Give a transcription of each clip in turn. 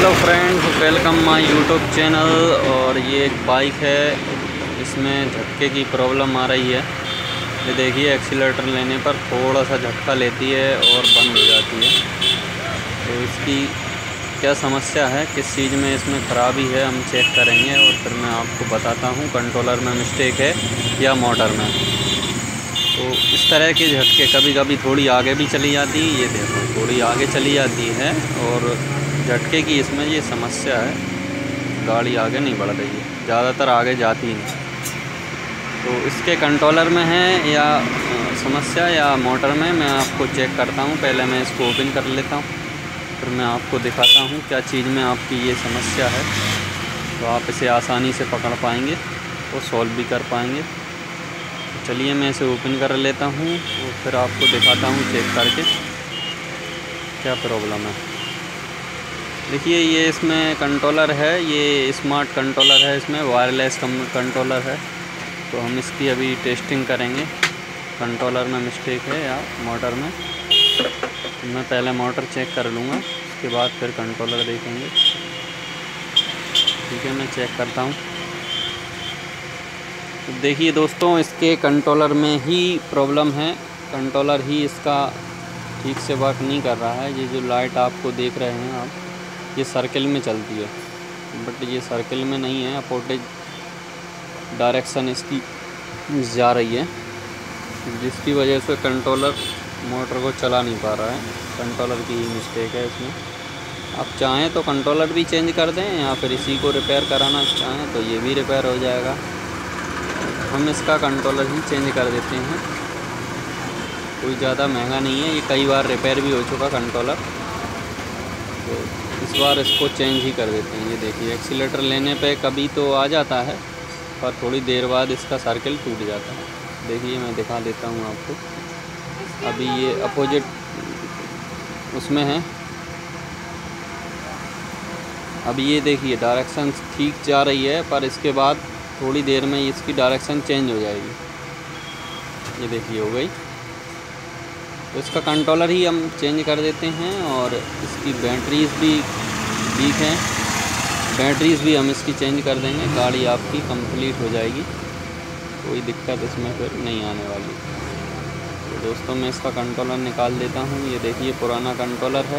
Hello friends, welcome my YouTube channel. और ये एक बाइक है, इसमें झटके की प्रॉब्लम आ रही है। ये देखिए, एक्सीलेटर लेने पर थोड़ा सा झटका लेती है और बंद हो जाती है। तो इसकी क्या समस्या है, किस चीज़ में इसमें ख़राबी है, हम चेक करेंगे और फिर मैं आपको बताता हूँ कंट्रोलर में मिस्टेक है या मोटर में। तो इस तरह के झटके कभी कभी थोड़ी आगे भी चली जाती है। ये देखो, थोड़ी आगे चली जाती है और झटके की इसमें ये समस्या है, गाड़ी आगे नहीं बढ़ रही है, ज़्यादातर आगे जाती नहीं। तो इसके कंट्रोलर में है या समस्या या मोटर में, मैं आपको चेक करता हूँ। पहले मैं इसको ओपन कर लेता हूँ, फिर मैं आपको दिखाता हूँ क्या चीज़ में आपकी ये समस्या है। तो आप इसे आसानी से पकड़ पाएंगे और सॉल्व भी कर पाएंगे। चलिए मैं इसे ओपन कर लेता हूँ और फिर आपको दिखाता हूँ चेक करके क्या प्रॉब्लम है। देखिए, ये इसमें कंट्रोलर है, ये स्मार्ट कंट्रोलर है, इसमें वायरलेस कंट्रोलर है। तो हम इसकी अभी टेस्टिंग करेंगे, कंट्रोलर में मिस्टेक है या मोटर में। मैं पहले मोटर चेक कर लूँगा, उसके बाद फिर कंट्रोलर देखेंगे। ठीक है, मैं चेक करता हूँ। तो देखिए दोस्तों, इसके कंट्रोलर में ही प्रॉब्लम है, कंट्रोलर ही इसका ठीक से वर्क नहीं कर रहा है। ये जो लाइट आपको देख रहे हैं आप, ये सर्किल में चलती है, बट ये सर्किल में नहीं है, अपोजिट डायरेक्शन इसकी जा रही है, जिसकी वजह से कंट्रोलर मोटर को चला नहीं पा रहा है। कंट्रोलर की ही मिस्टेक है इसमें। आप चाहें तो कंट्रोलर भी चेंज कर दें या फिर इसी को रिपेयर कराना चाहें तो ये भी रिपेयर हो जाएगा। हम इसका कंट्रोलर ही चेंज कर देते हैं, कोई ज़्यादा महंगा नहीं है, ये कई बार रिपेयर भी हो चुका कंट्रोलर। तो इस बार इसको चेंज ही कर देते हैं। ये देखिए, एक्सीलेटर लेने पे कभी तो आ जाता है, पर थोड़ी देर बाद इसका सर्किल टूट जाता है। देखिए, मैं दिखा देता हूँ आपको। अभी ये अपोजिट उसमें है, अभी ये देखिए डायरेक्शन ठीक जा रही है, पर इसके बाद थोड़ी देर में इसकी डायरेक्शन चेंज हो जाएगी। ये देखिए, हो गई। तो इसका कंट्रोलर ही हम चेंज कर देते हैं और इसकी बैटरीज़ भी वीक हैं, बैटरीज़ भी हम इसकी चेंज कर देंगे। गाड़ी आपकी कंप्लीट हो जाएगी, कोई दिक्कत इसमें फिर नहीं आने वाली। तो दोस्तों, मैं इसका कंट्रोलर निकाल देता हूँ। ये देखिए, पुराना कंट्रोलर है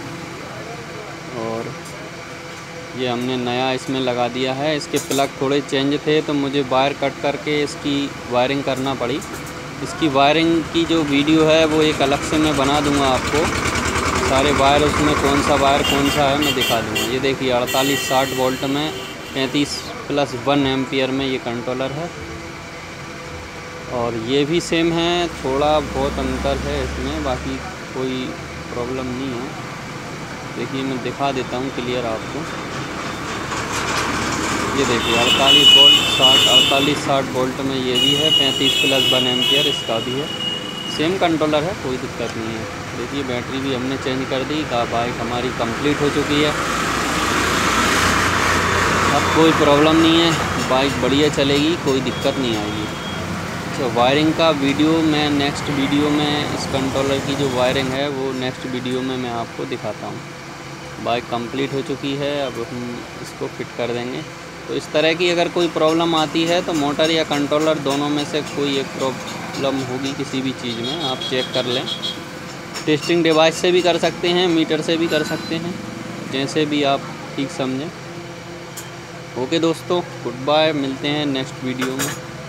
और ये हमने नया इसमें लगा दिया है। इसके प्लग थोड़े चेंज थे तो मुझे वायर कट करके इसकी वायरिंग करना पड़ी। इसकी वायरिंग की जो वीडियो है वो एक अलग से मैं बना दूंगा आपको, सारे वायर उसमें कौन सा वायर कौन सा है मैं दिखा दूंगा। ये देखिए, 48-60 वोल्ट में 35+1 एम्पियर में ये कंट्रोलर है और ये भी सेम है, थोड़ा बहुत अंतर है इसमें, बाकी कोई प्रॉब्लम नहीं है। देखिए, मैं दिखा देता हूँ क्लियर आपको। ये देखिए, 48 वोल्ट 48-60 वोल्ट में ये भी है, 35+1 एम्पियर इसका भी है। सेम कंट्रोलर है, कोई दिक्कत नहीं है। देखिए, बैटरी भी हमने चेंज कर दी, बाइक हमारी कंप्लीट हो चुकी है। अब कोई प्रॉब्लम नहीं है, बाइक बढ़िया चलेगी, कोई दिक्कत नहीं आएगी। अच्छा, वायरिंग का वीडियो मैं नेक्स्ट वीडियो में, इस कंट्रोलर की जो वायरिंग है वो नेक्स्ट वीडियो में मैं आपको दिखाता हूँ। बाइक कंप्लीट हो चुकी है, अब हम इसको फिट कर देंगे। तो इस तरह की अगर कोई प्रॉब्लम आती है तो मोटर या कंट्रोलर दोनों में से कोई एक प्रॉब्लम होगी किसी भी चीज़ में, आप चेक कर लें। टेस्टिंग डिवाइस से भी कर सकते हैं, मीटर से भी कर सकते हैं, जैसे भी आप ठीक समझें। ओके दोस्तों, गुड बाय, मिलते हैं नेक्स्ट वीडियो में।